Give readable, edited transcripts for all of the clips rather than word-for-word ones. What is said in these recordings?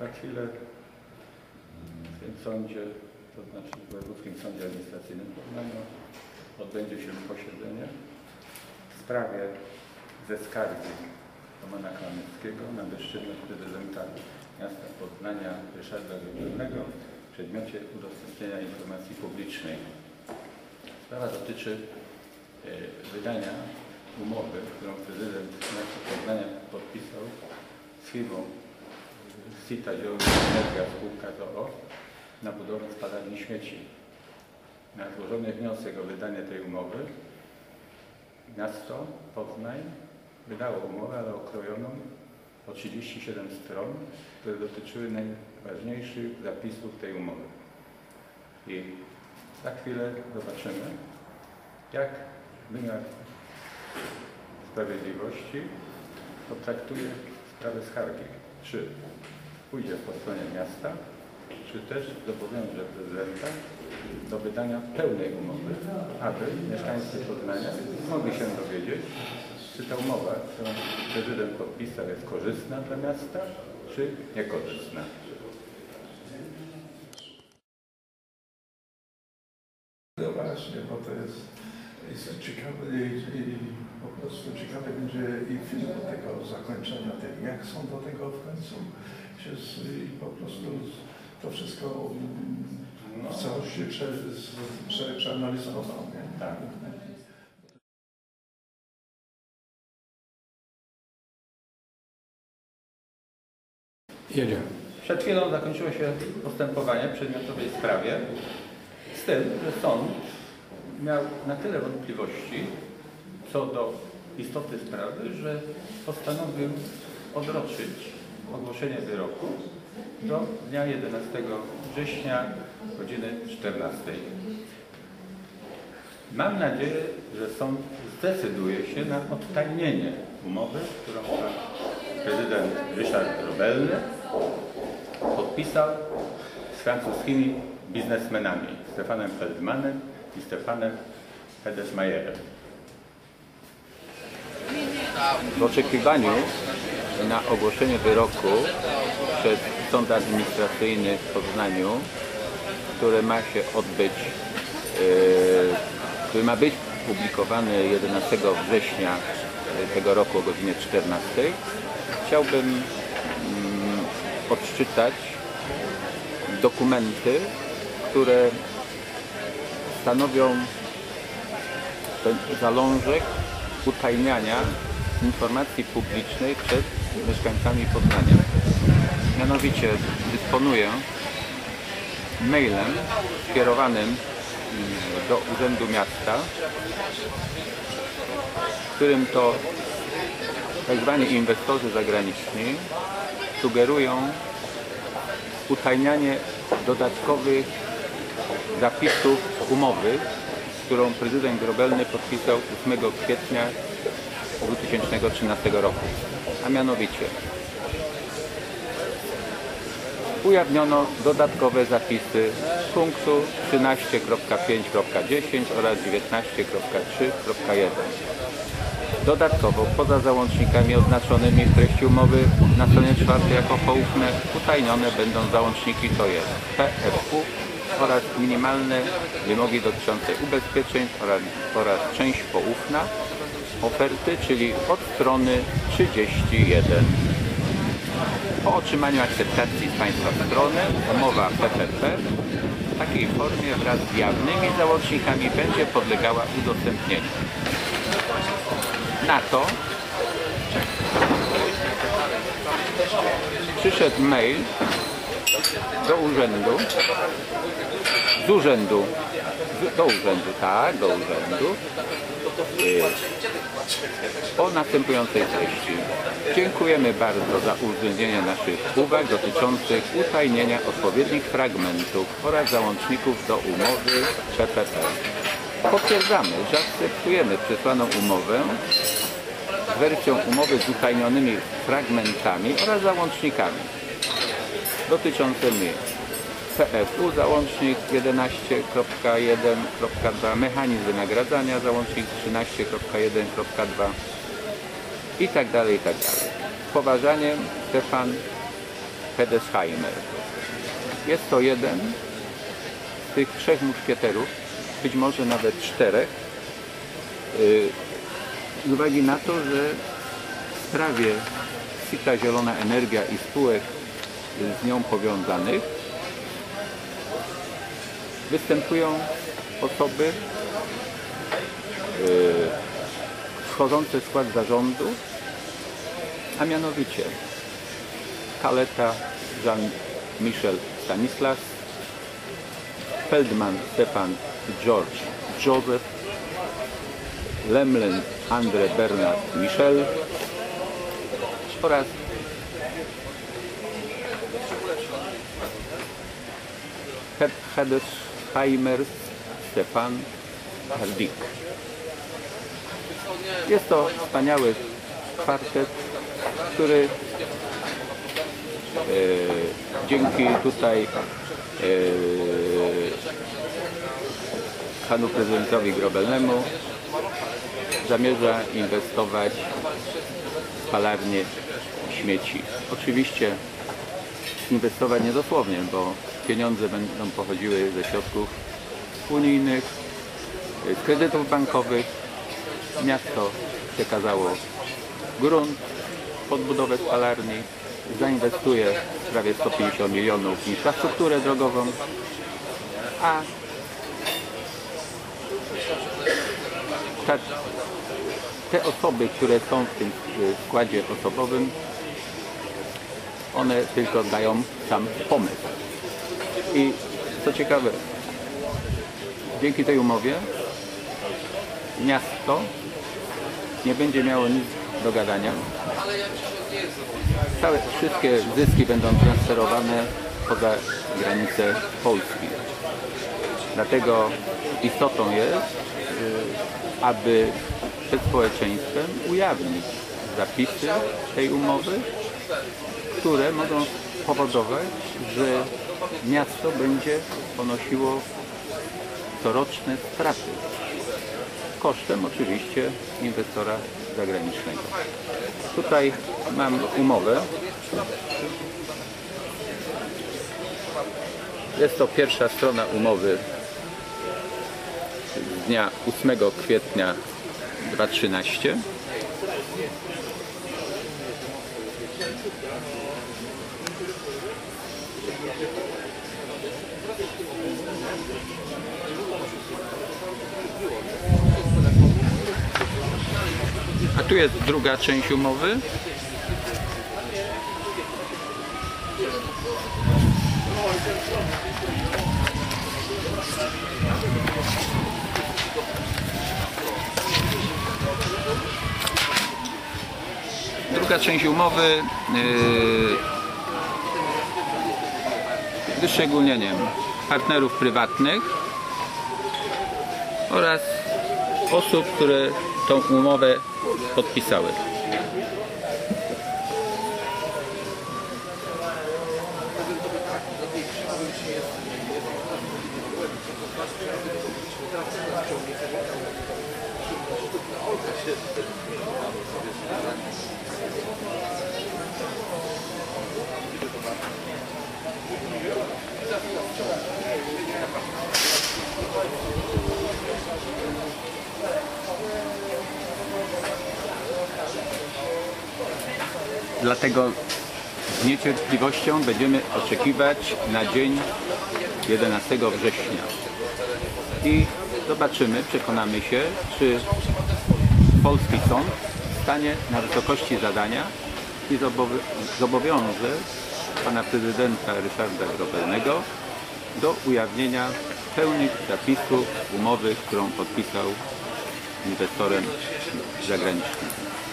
Za chwilę w tym sądzie, to znaczy w Wojewódzkim Sądzie Administracyjnym w Poznaniu, odbędzie się posiedzenie w sprawie ze skargi Romana Klameckiego na bezczynność prezydenta miasta Poznania Ryszarda Grobelnego w przedmiocie udostępnienia informacji publicznej. Sprawa dotyczy wydania umowy, którą prezydent miasta Poznania podpisał z firmą Sita Energia Spółka z.o.o. na budowę spalarni śmieci. Na złożony wniosek o wydanie tej umowy miasto Poznań wydało umowę, ale okrojoną o 37 stron, które dotyczyły najważniejszych zapisów tej umowy. I za chwilę zobaczymy, jak wymiar sprawiedliwości potraktuje sprawę skargi. Czy pójdzie po stronie miasta, czy też zobowiąże prezydenta do wydania pełnej umowy, aby mieszkańcy Poznania mogli się dowiedzieć, czy ta umowa, którą prezydent podpisał, jest korzystna dla miasta, czy niekorzystna. No właśnie, bo to jest ciekawe i po prostu ciekawe będzie i film do tego zakończenia, jak są do tego w końcu i po prostu to wszystko w całości przeanalizował. Nie? Tak. Jedzie. Przed chwilą zakończyło się postępowanie w przedmiotowej sprawie z tym, że sąd miał na tyle wątpliwości co do istoty sprawy, że postanowił odroczyć ogłoszenie wyroku do dnia 11 września godziny 14. Mam nadzieję, że sąd zdecyduje się na odtajnienie umowy, którą pan prezydent Ryszard Grobelny podpisał z francuskimi biznesmenami Stefanem Feldmanem i Stefanem Hedesmayerem. W oczekiwaniu na ogłoszenie wyroku przez Sąd Administracyjny w Poznaniu, który ma się odbyć, który ma być publikowany 11 września tego roku o godzinie 14, chciałbym odczytać dokumenty, które stanowią ten zalążek utajniania informacji publicznej przed mieszkańcami Poznania. Mianowicie dysponuję mailem skierowanym do Urzędu Miasta, w którym to tak zwani inwestorzy zagraniczni sugerują utajnianie dodatkowych zapisów umowy, którą prezydent Grobelny podpisał 8 kwietnia 2013 roku. A mianowicie ujawniono dodatkowe zapisy punktu 13.5.10 oraz 19.3.1. Dodatkowo, poza załącznikami oznaczonymi w treści umowy na stronie 4 jako poufne, utajnione będą załączniki, to jest PFU oraz minimalne wymogi dotyczące ubezpieczeń oraz część poufna oferty, czyli od strony 31. Po otrzymaniu akceptacji z Państwa strony umowa PPP w takiej formie wraz z jawnymi załącznikami będzie podlegała udostępnieniu. Na to przyszedł mail do urzędu, do urzędu, o następującej treści. Dziękujemy bardzo za uwzględnienie naszych uwag dotyczących utajnienia odpowiednich fragmentów oraz załączników do umowy PPP. Potwierdzamy, że akceptujemy przesłaną umowę z wersją umowy z utajnionymi fragmentami oraz załącznikami dotyczącymi PFU, załącznik 11.1.2, mechanizm wynagradzania, załącznik 13.1.2 i tak dalej, i tak dalej. Z poważaniem, Stefan Heddesheimer. Jest to jeden z tych 3 muszkieterów, być może nawet 4, z uwagi na to, że w sprawie CITA Zielona Energia i spółek z nią powiązanych występują osoby wchodzące w skład zarządu, a mianowicie Kaleta Jean-Michel Stanislas, Feldman Stefan George Joseph, Lemlen André Bernard Michel oraz Heddesheimer Stefan Hardik. Jest to wspaniały kwartet, który dzięki tutaj panu prezydentowi Grobelnemu zamierza inwestować w spalarnię śmieci. Oczywiście inwestować niedosłownie, bo pieniądze będą pochodziły ze środków unijnych, z kredytów bankowych. Miasto przekazało grunt pod budowę spalarni, zainwestuje prawie 150 milionów w infrastrukturę drogową, a te osoby, które są w tym składzie osobowym, one tylko dają sam pomysł. I co ciekawe, dzięki tej umowie miasto nie będzie miało nic do gadania. Wszystkie zyski będą transferowane poza granice Polski. Dlatego istotą jest, aby przed społeczeństwem ujawnić zapisy tej umowy, które mogą powodować, że miasto będzie ponosiło coroczne straty. Kosztem oczywiście inwestora zagranicznego. Tutaj mam umowę. Jest to pierwsza strona umowy z dnia 8 kwietnia 2013. A tu jest druga część umowy. Druga część umowy z wyszczególnieniem partnerów prywatnych oraz osób, które tą umowę podpisały. Dlatego z niecierpliwością będziemy oczekiwać na dzień 11 września. I zobaczymy, przekonamy się, czy polski sąd stanie na wysokości zadania i zobowiąże pana prezydenta Ryszarda Grobelnego do ujawnienia pełnych zapisów umowy, którą podpisał z inwestorem zagranicznym.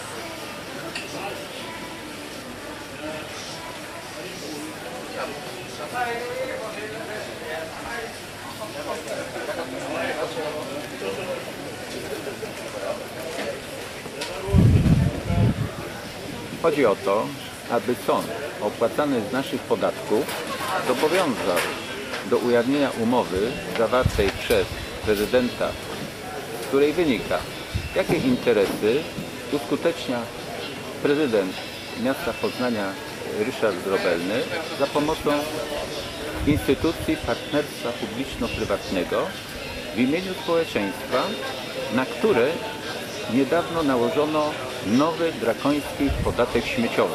Chodzi o to, aby sąd opłacany z naszych podatków zobowiązał do ujawnienia umowy zawartej przez prezydenta, z której wynika, jakie interesy uskutecznia prezydent miasta Poznania Ryszard Grobelny za pomocą instytucji partnerstwa publiczno-prywatnego w imieniu społeczeństwa, na które niedawno nałożono nowy drakoński podatek śmieciowy.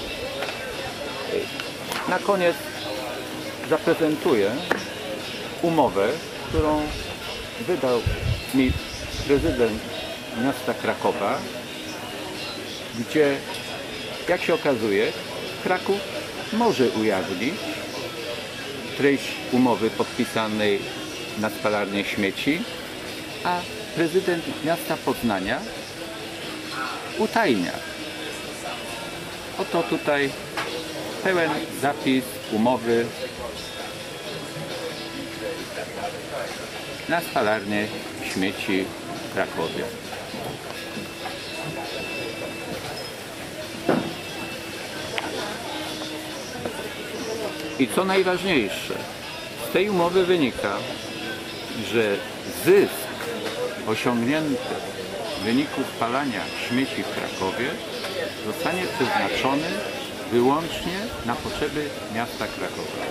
Na koniec zaprezentuję umowę, którą wydał mi prezydent miasta Krakowa, gdzie, jak się okazuje, Kraków może ujawnić treść umowy podpisanej na spalarnię śmieci, a prezydent miasta Poznania utajnia. Oto tutaj pełen zapis umowy na spalarnię śmieci w Krakowie. I co najważniejsze, z tej umowy wynika, że zysk osiągnięty w wyniku spalania śmieci w Krakowie zostanie przeznaczony wyłącznie na potrzeby miasta Krakowa.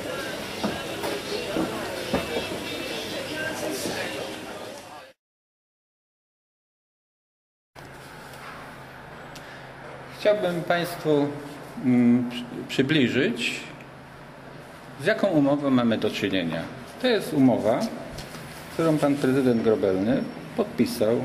Chciałbym Państwu przybliżyć, z jaką umową mamy do czynienia. To jest umowa, którą pan prezydent Grobelny podpisał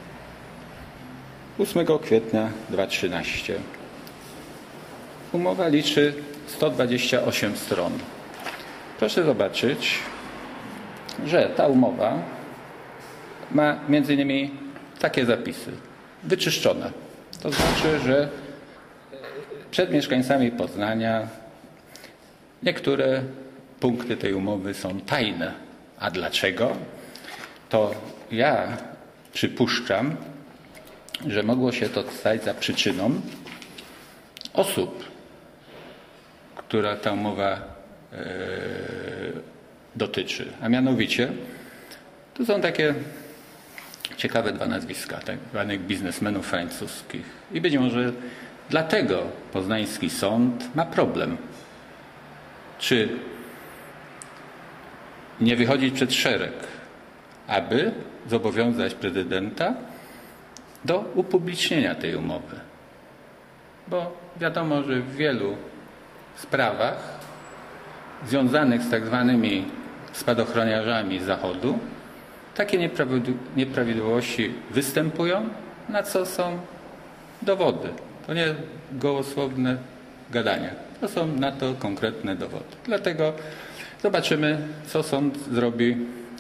8 kwietnia 2013. Umowa liczy 128 stron. Proszę zobaczyć, że ta umowa ma między innymi takie zapisy. Wyczyszczone. To znaczy, że przed mieszkańcami Poznania niektóre punkty tej umowy są tajne. A dlaczego? To ja przypuszczam, że mogło się to stać za przyczyną osób, która ta umowa dotyczy. A mianowicie, to są takie ciekawe dwa nazwiska, tak zwanych biznesmenów francuskich. I być może dlatego poznański sąd ma problem. Czy nie wychodzić przed szereg, aby zobowiązać prezydenta do upublicznienia tej umowy. Bo wiadomo, że w wielu sprawach związanych z tak zwanymi spadochroniarzami z Zachodu takie nieprawidłowości występują, na co są dowody. To nie gołosłowne gadania. To są na to konkretne dowody. Dlatego zobaczymy, co sąd zrobi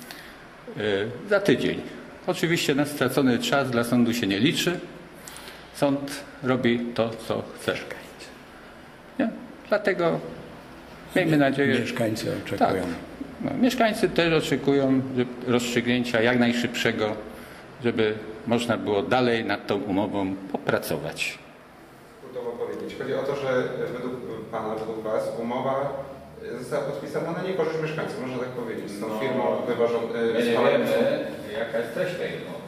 za tydzień. Oczywiście na stracony czas dla sądu się nie liczy. Sąd robi to, co chce. Nie? Dlatego miejmy nadzieję... Mieszkańcy oczekują. Tak. No, mieszkańcy też oczekują rozstrzygnięcia jak najszybszego, żeby można było dalej nad tą umową popracować. Trudno powiedzieć. Chodzi o to, że według Pana, według Was umowa została podpisana na niekorzyść mieszkańców, można tak powiedzieć. Z tą firmą wyważoną. My nie wiemy, jaka jest treść tej umowy.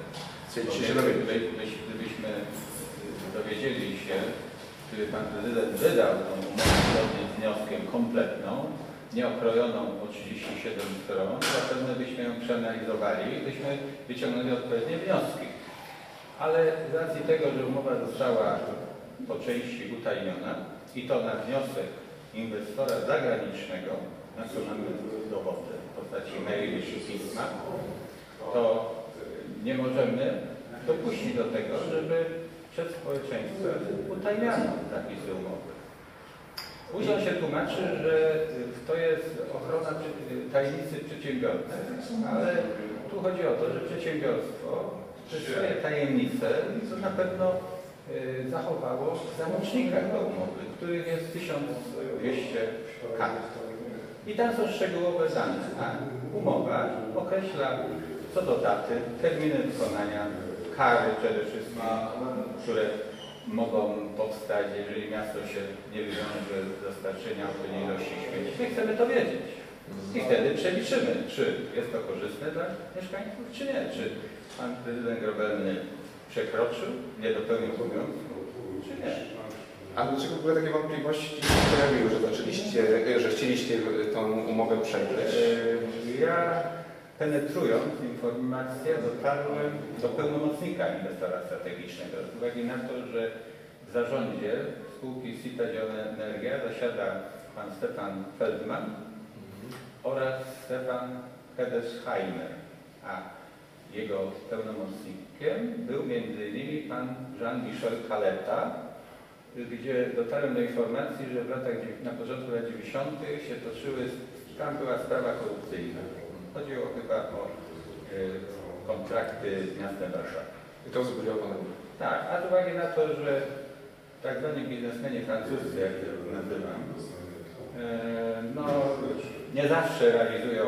Gdybyśmy dowiedzieli się, czy Pan Prezydent wydał tą umowę zgodnie z wnioskiem kompletną, nieokrojoną o 37 stron, zapewne byśmy ją przeanalizowali i byśmy wyciągnęli odpowiednie wnioski. Ale z racji tego, że umowa została po części utajniona i to na wniosek inwestora zagranicznego, na co mamy dowody w postaci maili czy pisma, to nie możemy dopuścić do tego, żeby przed społeczeństwem utajniano zapisy umowy. Urząd się tłumaczy, że to jest ochrona tajemnicy przedsiębiorcy, ale tu chodzi o to, że przedsiębiorstwo przez swoje tajemnice to na pewno zachowało w załącznikach do umowy, których jest 1200 kart. I tam są szczegółowe dane, a umowa określa co do daty, terminy wykonania, kary przede wszystkim, które mogą powstać, jeżeli miasto się nie wywiąże z dostarczenia odpowiedniej ilości śmieci. My chcemy to wiedzieć. I wtedy przeliczymy, czy jest to korzystne dla mieszkańców, czy nie. Czy pan prezydent Grobelny przekroczył, nie dopełnił obowiązków, czy nie. A dlaczego w ogóle takie wątpliwości się pojawiły, że że chcieliście tą umowę przejrzeć? Ja penetrując informację dotarłem do pełnomocnika inwestora strategicznego z uwagi na to, że w zarządzie spółki Sita Zielona Energia zasiada pan Stefan Feldman oraz Stefan Hedesheimer, a jego pełnomocnikiem był m.in. pan Jean-Michel Caleta, gdzie dotarłem do informacji, że na początku lat 90. się toczyły, tam była sprawa korupcyjna. Chodziło chyba o kontrakty z miastem Warszawy. I to wzbudziło Pana? Tak, a z uwagi na to, że tak zwani biznesmeni francuscy, jak to nazywam, no, nie zawsze realizują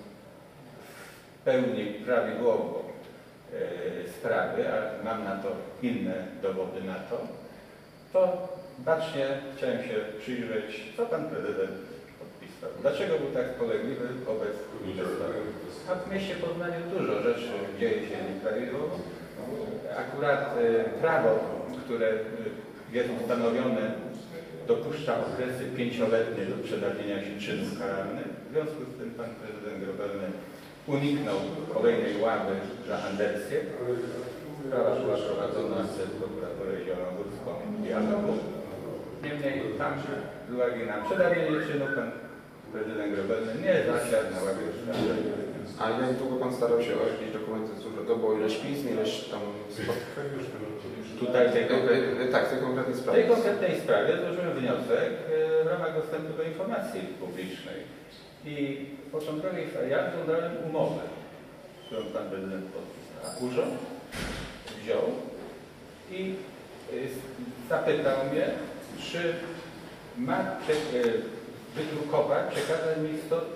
w pełni prawidłowo sprawy, a mam na to inne dowody na to bacznie chciałem się przyjrzeć, co pan prezydent podpisał. Dlaczego był tak spolegliwy wobec inwestorów? A w mieście Poznaniu dużo rzeczy dzieje się nieprawidłowo. Akurat prawo, które jest ustanowione, dopuszcza okresy 5-letnie do przedawnienia się czynów karalnych. W związku z tym pan prezydent Grobelny uniknął kolejnej ławy za Andersję. Sprawa była prowadzona przez prokuraturę zielonogórską w Dialogu. Niemniej tam z uwagi na przedawnienie czynów pan prezydent Grobelny nie zasiadł na ławie sprawy. A jak długo Pan starał się o jakieś dokumenty służbowe? To było ileś pism, ileś tam spotkań? Tutaj w tej konkretnej W sprawie. tej konkretnej sprawie złożyłem wniosek w ramach dostępu do informacji publicznej i w początkowej ja żądałem umowy, którą pan prezydent podpisał. A urząd wziął i zapytał mnie, czy ma wydrukować, przekazać mi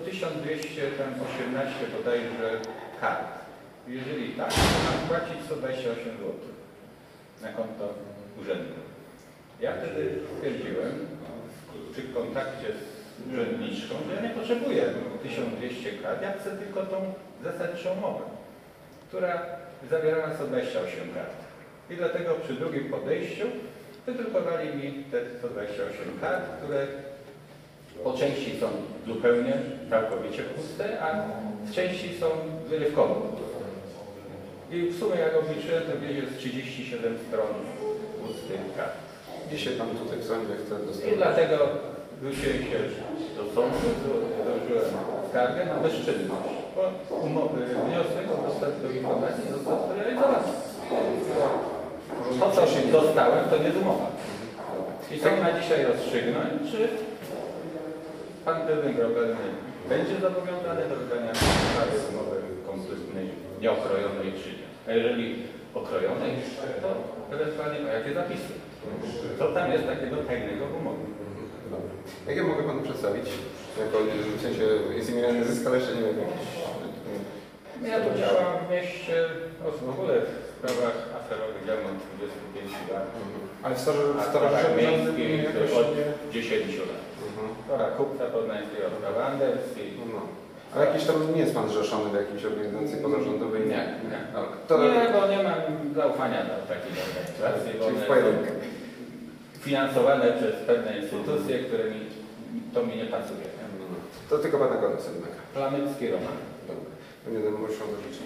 1218 bodajże kart. Jeżeli tak, to mam płacić 128 zł na konto urzędu. Ja wtedy stwierdziłem przy kontakcie z urzędniczką, że ja nie potrzebuję 1200 kart, ja chcę tylko tą zasadniczą umowę, która zawierała 128 kart. I dlatego przy drugim podejściu wydrukowali mi te 128 kart, które po części są zupełnie, całkowicie puste, a w części są wyrywkowe. I w sumie jak obliczyłem, to jest 37 stron pustych kart. Dzisiaj Pan tutaj w sądzie chce dostać. I dlatego zwróciłem się do sądu, złożyłem skargę na bezczynność, bo wniosek o dostęp do informacji został zrealizowany. To, co dostałem, to nie jest umowa. I tak ma dzisiaj rozstrzygnąć, czy pan prezydent Grobelny będzie zobowiązany do wydania umowy kompletnej, nieokrojonej czy nie. A jeżeli okrojonej, to ewentualnie o jakie zapisy? Co tam jest takiego tajnego w umowie? Jak ja mogę Panu przedstawić? Jako, w sensie jest imienny zysk, ale jeszcze nie wiem. Ja tu działam w mieście, w ogóle w sprawach aferowych działam od 25 lat. Ale w sprawach stowarzyszeniu miejskich jakoś od nie... 10 lat. Sprawa kupca poznańskiego, sprawa Anderskiej. No. A jakiś tam nie jest Pan zrzeszony w jakiejś organizacji pozarządowej? Nie. No, to... Nie, bo nie mam zaufania do takich organizacji, bo Czyli one w pojedynkę. są finansowane przez pewne instytucje, które to mi nie pasuje. Nie? To tylko Pana koniec jednak. Plamycki Roman. Dobra. Nie będę musiał dorzucić.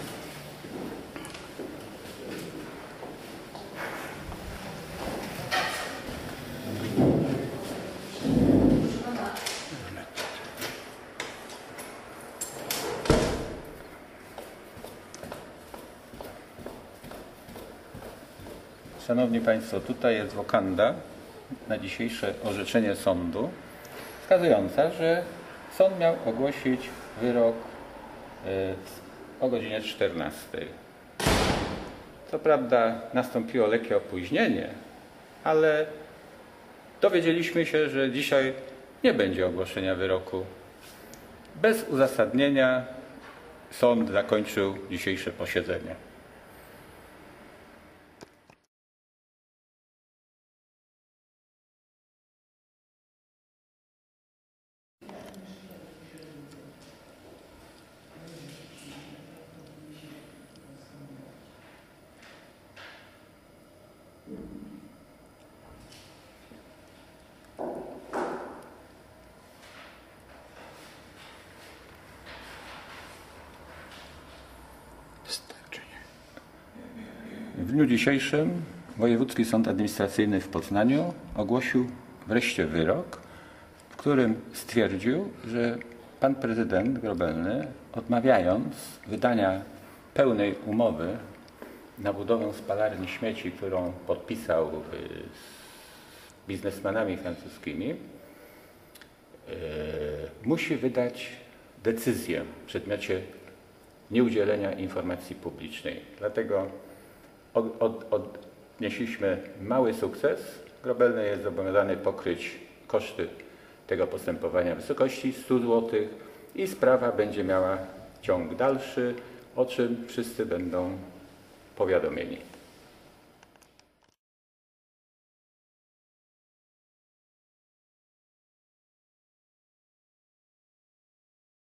Szanowni Państwo, tutaj jest wokanda na dzisiejsze orzeczenie sądu wskazująca, że sąd miał ogłosić wyrok o godzinie 14. Co prawda nastąpiło lekkie opóźnienie, ale dowiedzieliśmy się, że dzisiaj nie będzie ogłoszenia wyroku. Bez uzasadnienia sąd zakończył dzisiejsze posiedzenie. W dniu dzisiejszym Wojewódzki Sąd Administracyjny w Poznaniu ogłosił wreszcie wyrok, w którym stwierdził, że pan prezydent Grobelny, odmawiając wydania pełnej umowy na budowę spalarni śmieci, którą podpisał z biznesmenami francuskimi, musi wydać decyzję w przedmiocie nieudzielenia informacji publicznej. Dlatego odnieśliśmy mały sukces. Grobelny jest zobowiązany pokryć koszty tego postępowania w wysokości 100 zł i sprawa będzie miała ciąg dalszy, o czym wszyscy będą powiadomieni.